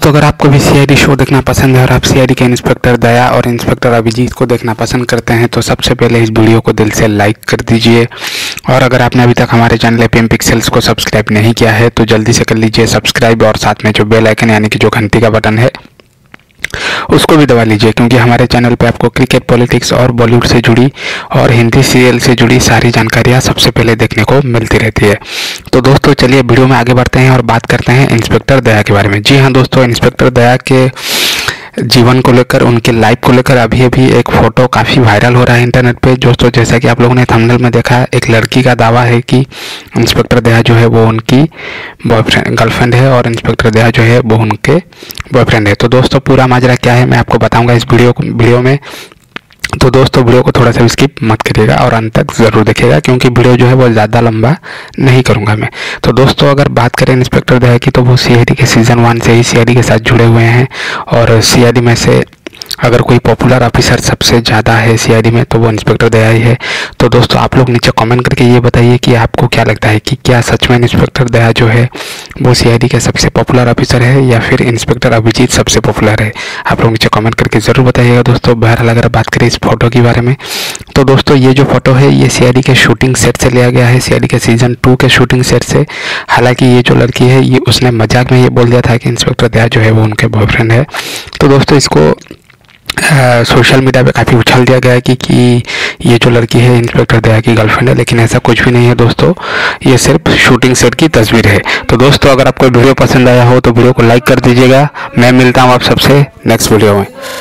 दोस्तों, अगर आपको भी सीआईडी शो देखना पसंद है और आप सीआईडी के इंस्पेक्टर दया और इंस्पेक्टर अभिजीत को देखना पसंद करते हैं तो सबसे पहले इस वीडियो को दिल से लाइक कर दीजिए। और अगर आपने अभी तक हमारे चैनल एपीएम पिक्सेल्स को सब्सक्राइब नहीं किया है तो जल्दी से कर लीजिए सब्सक्राइब, और साथ में जो बेल आइकन यानी कि जो घंटी का बटन है उसको भी दबा लीजिए, क्योंकि हमारे चैनल पे आपको क्रिकेट, पॉलिटिक्स और बॉलीवुड से जुड़ी और हिंदी सीरियल से जुड़ी सारी जानकारियाँ सबसे पहले देखने को मिलती रहती है। तो दोस्तों चलिए वीडियो में आगे बढ़ते हैं और बात करते हैं इंस्पेक्टर दया के बारे में। जी हाँ दोस्तों, इंस्पेक्टर दया के जीवन को लेकर, उनके लाइफ को लेकर अभी एक फ़ोटो काफ़ी वायरल हो रहा है इंटरनेट पे। दोस्तों जैसा कि आप लोगों ने थंबनेल में देखा, एक लड़की का दावा है कि इंस्पेक्टर दया जो है वो उनकी गर्लफ्रेंड है और इंस्पेक्टर दया जो है वो उनके बॉयफ्रेंड है। तो दोस्तों पूरा माजरा क्या है मैं आपको बताऊंगा इस वीडियो में। तो दोस्तों वीडियो को थोड़ा सा स्किप मत करिएगा और अंत तक ज़रूर देखिएगा, क्योंकि वीडियो जो है वो ज़्यादा लंबा नहीं करूँगा मैं। तो दोस्तों अगर बात करें इंस्पेक्टर दया की, तो वो सीआईडी के सीज़न 1 से ही सीआईडी के साथ जुड़े हुए हैं। और सीआईडी में से अगर कोई पॉपुलर ऑफिसर सबसे ज़्यादा है सीआईडी में तो वो इंस्पेक्टर दया ही है। तो दोस्तों आप लोग नीचे कमेंट करके ये बताइए कि आपको क्या लगता है कि क्या सच में इंस्पेक्टर दया जो है वो सीआईडी के सबसे पॉपुलर ऑफिसर है या फिर इंस्पेक्टर अभिजीत सबसे पॉपुलर है। आप लोग नीचे कमेंट करके ज़रूर बताइएगा दोस्तों। बहरहाल अगर बात करें इस फोटो के बारे में, तो दोस्तों ये जो फोटो है ये सीआईडी के शूटिंग सेट से लिया गया है, सीआईडी के सीज़न 2 के शूटिंग सेट से। हालांकि ये जो लड़की है ये उसने मजाक में ये बोल दिया था कि इंस्पेक्टर दया जो है वो उनके बॉयफ्रेंड है। तो दोस्तों इसको सोशल मीडिया पे काफ़ी उछाल दिया गया है कि ये जो लड़की है इंस्पेक्टर दया की गर्लफ्रेंड है, लेकिन ऐसा कुछ भी नहीं है दोस्तों, ये सिर्फ शूटिंग सेट की तस्वीर है। तो दोस्तों अगर आपको वीडियो पसंद आया हो तो वीडियो को लाइक कर दीजिएगा। मैं मिलता हूँ आप सबसे नेक्स्ट वीडियो में।